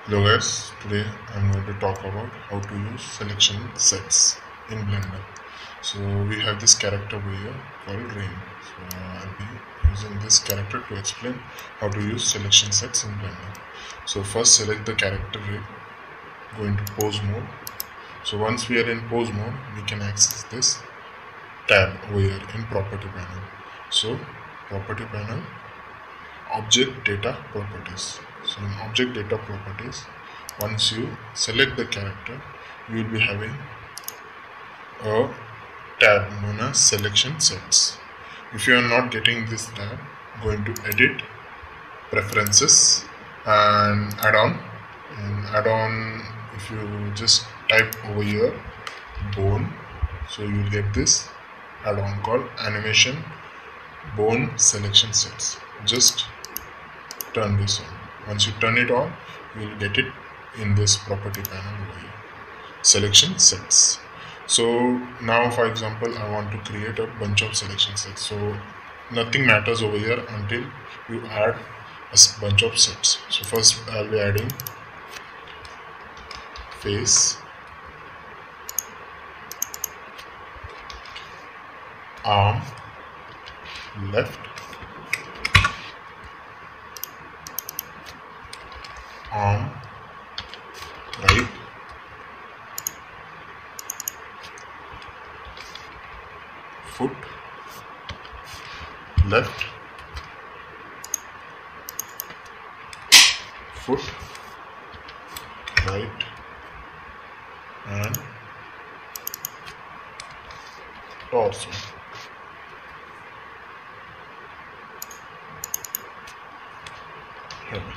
Hello guys, today I'm going to talk about how to use selection sets in Blender. So we have this character over here called Rain. So I'll be using this character to explain how to use selection sets in Blender. So first select the character Rain, go into pose mode. So once we are in pose mode, we can access this tab over here in property panel. So property panel, object data properties. So in object data properties, once you select the character, you will be having a tab known as selection sets. If you are not getting this tab, go into edit, preferences, and add-on. And add-on, if you just type over here bone, so you will get this add-on called animation bone selection sets. Just turn this on. Once you turn it on, you will get it in this property panel over here, selection sets. So now for example I want to create a bunch of selection sets, so nothing matters over here until you add a bunch of sets. So first I'll be adding face, arm, left, arm, right, foot, left, foot, right, and torso. Here.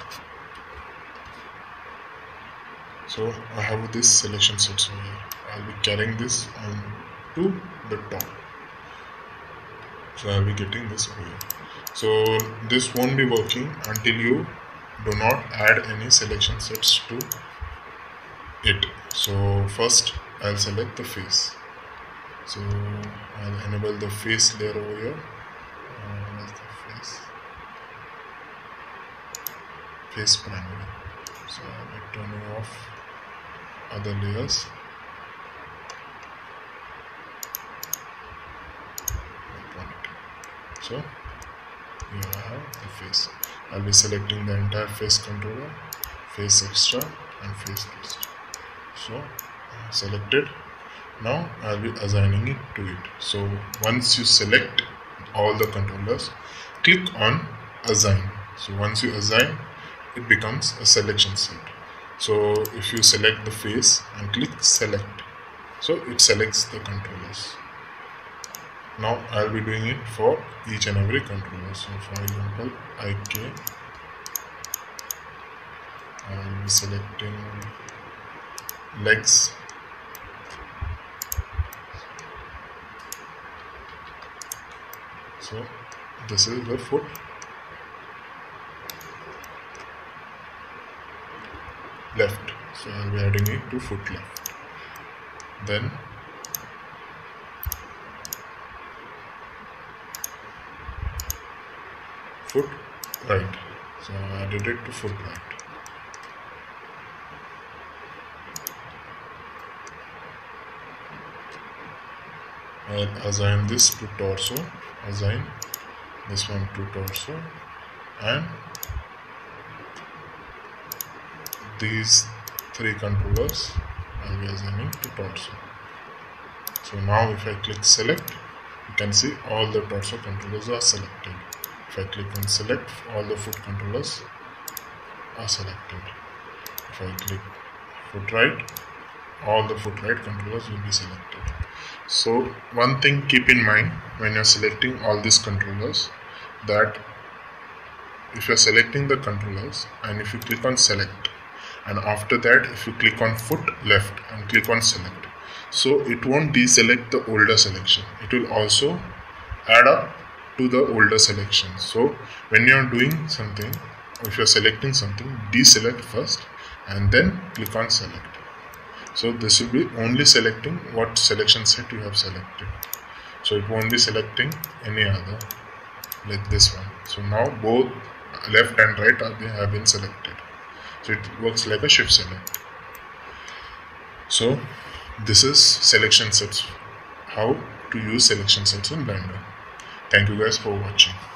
So I have this selection sets over here. I'll be carrying this on to the top. So I'll be getting this over here. So this won't be working until you do not add any selection sets to it. So first I'll select the face. So I'll enable the face layer over here. Where's the face? Face primary. So I'll be turning off other layers. So here I have the face. I'll be selecting the entire face controller, face extra and face extra. So selected. Now I'll be assigning it to it. So once you select all the controllers, click on assign. So once you assign, it becomes a selection set. So if you select the face and click select, so it selects the controllers. Now I'll be doing it for each and every controller. So for example IK, I'll be selecting legs, so this is the foot, left, so I'll be adding it to foot left. Then foot right, so I added it to foot right. I'll assign this to torso, assign this one to torso, and these three controllers I'll be assigning to torso. So now if I click select, you can see all the torso controllers are selected. If I click on select, all the foot controllers are selected. If I click foot right, all the foot right controllers will be selected. So one thing keep in mind when you're selecting all these controllers, that if you're selecting the controllers and if you click on select, and after that if you click on foot left and click on select, so it won't deselect the older selection, it will also add up to the older selection. So when you're doing something, if you're selecting something, deselect first and then click on select. So this will be only selecting what selection set you have selected, so it won't be selecting any other, like this one. So now both left and right have been selected. So it works like a shift select. So this is selection sets, how to use selection sets in Blender. Thank you guys for watching.